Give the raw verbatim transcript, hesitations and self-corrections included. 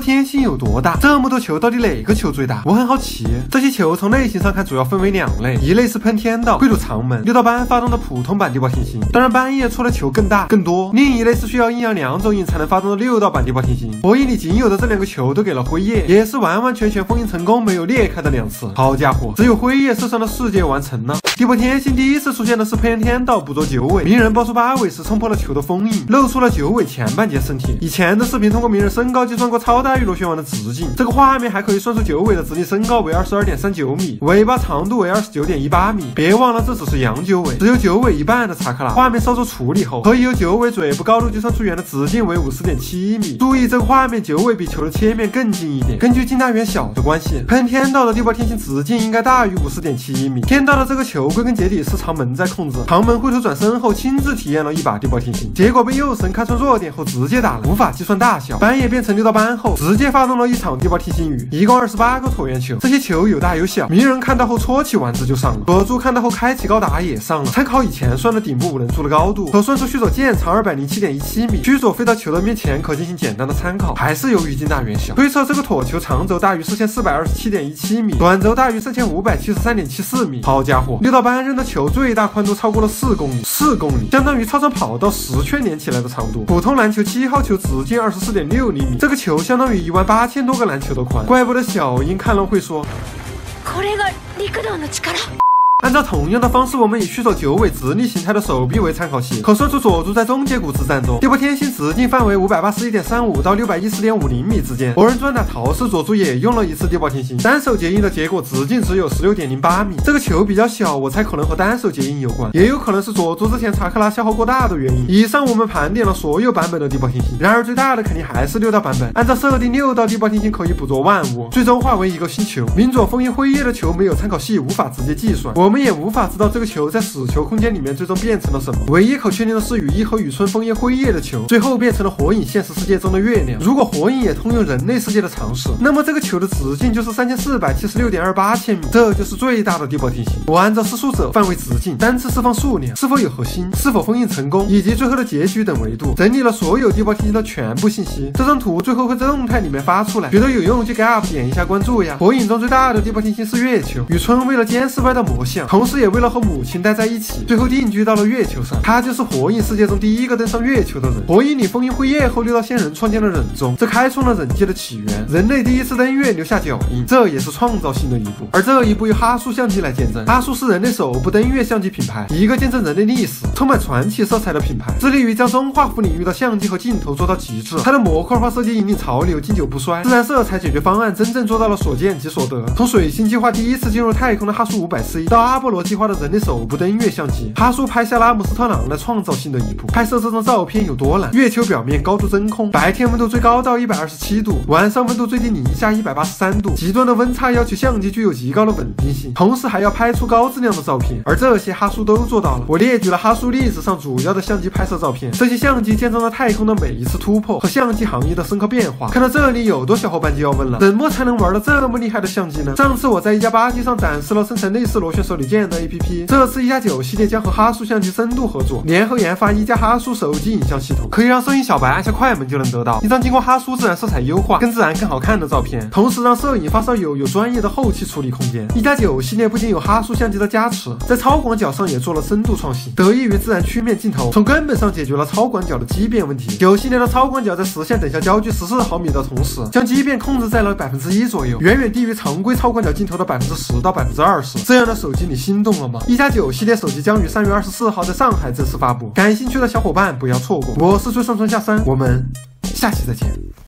波天星有多大？这么多球到底哪个球最大？我很好奇。这些球从类型上看主要分为两类，一类是喷天道归入长门六道班发动的普通版地爆天星，当然半夜出的球更大更多。另一类是需要阴阳两种影才能发动的六道版地爆天星。火影里仅有的这两个球都给了辉夜，也是完完全全封印成功没有裂开的两次。好家伙，只有辉夜射伤的世界完成了。地爆天星第一次出现的是喷天道捕捉九尾，鸣人爆出八尾时冲破了球的封印，露出了九尾前半截身体。以前的视频通过鸣人身高计算过超大玉螺旋丸的直径，这个画面还可以算出九尾的直立身高为 二十二点三九米，尾巴长度为 二十九点一八米。别忘了这只是阳九尾，只有九尾一半的查克拉。画面稍作处理后，可以由九尾嘴部高度计算出圆的直径为 五十点七米。注意这个画面九尾比球的切面更近一点，根据近大远小的关系，喷天道的地爆天星直径应该大于 五十点七米。天道的这个球归根结底是长门在控制，长门回头转身后亲自体验了一把地爆天星，结果被右神看穿弱点后直接打了，无法计算大小。半夜变成六道班后，直接发动了一场地爆天星雨，一共二十八个椭圆球，这些球有大有小。鸣人看到后戳起丸子就上了，佐助看到后开启高达也上了。参考以前算的顶部五人柱的高度，可算出须佐剑长 二百零七点一七米，须佐飞到球的面前可进行简单的参考，还是由于近大远小。推测这个椭球长轴大于四千四百二十七点一七米，短轴大于三千五百七十三点七四米。好家伙，六道班扔的球最大宽度超过了四公里，四公里相当于操场跑道十圈连起来的长度。普通篮球七号球直径二十四点六厘米，这个球相当于一万八千多个篮球的宽。怪不得小樱看了会说これが陸道の力。 按照同样的方式，我们以须佐九尾直立形态的手臂为参考系，可算出佐助在终结谷之战中地爆天星直径范围 五百八十一点三五到 六百一十点五零米之间。博人传打桃式佐助也用了一次地爆天星，单手结印的结果直径只有 十六点零八米。这个球比较小，我猜可能和单手结印有关，也有可能是佐助之前查克拉消耗过大的原因。以上我们盘点了所有版本的地爆天星，然而最大的肯定还是六道版本。按照设定，六道地爆天星可以捕捉万物，最终化为一个星球。鸣佐封印辉夜的球没有参考系，无法直接计算，我们也无法知道这个球在死球空间里面最终变成了什么。唯一可确定的是，羽翼和羽村封印辉夜的球最后变成了火影现实世界中的月亮。如果火影也通用人类世界的常识，那么这个球的直径就是三千四百七十六点二八千米，这就是最大的地爆天星。我按照施术者、范围、直径、单次释放数量、是否有核心、是否封印成功以及最后的结局等维度，整理了所有地爆天星的全部信息。这张图最后会在动态里面发出来，觉得有用就给 U P 点一下关注呀。火影中最大的地爆天星是月球，羽村为了监视外道魔像，同时也为了和母亲待在一起，最后定居到了月球上。他就是火影世界中第一个登上月球的人。火影里封印辉夜后，六道仙人创建了忍宗，这开创了忍界的起源，人类第一次登月留下脚印，这也是创造性的一步。而这一步由哈苏相机来见证。哈苏是人类首部登月相机品牌，一个见证人类历史、充满传奇色彩的品牌，致力于将中画幅领域的相机和镜头做到极致。它的模块化设计引领潮流，经久不衰。自然色彩解决方案真正做到了所见即所得。从水星计划第一次进入太空的哈苏 五百 C 到阿波罗计划的人类首部登月相机，哈苏拍下拉姆斯特朗来创造性的一步。拍摄这张照片有多难？月球表面高度真空，白天温度最高到一百二十七度，晚上温度最低零下一百八十三度，极端的温差要求相机具有极高的稳定性，同时还要拍出高质量的照片，而这些哈苏都做到了。我列举了哈苏历史上主要的相机拍摄照片，这些相机见证了太空的每一次突破和相机行业的深刻变化。看到这里，有多小伙伴就要问了，怎么才能玩到这么厉害的相机呢？上次我在一加八机上展示了生成类似螺旋手里键的 A P P， 这次一加九系列将和哈苏相机深度合作，联合研发一加哈苏手机影像系统，可以让摄影小白按下快门就能得到一张经过哈苏自然色彩优化、更自然更好看的照片，同时让摄影发烧友有专业的后期处理空间。一加九系列不仅有哈苏相机的加持，在超广角上也做了深度创新，得益于自然曲面镜头，从根本上解决了超广角的畸变问题。九系列的超广角在实现等效焦距十四毫米的同时，将畸变控制在了百分之一左右，远远低于常规超广角镜头的百分之十到百分之二十。这样的手机你心动了吗？一加九系列手机将于三月二十四号在上海正式发布，感兴趣的小伙伴不要错过。我是最上春下山，我们下期再见。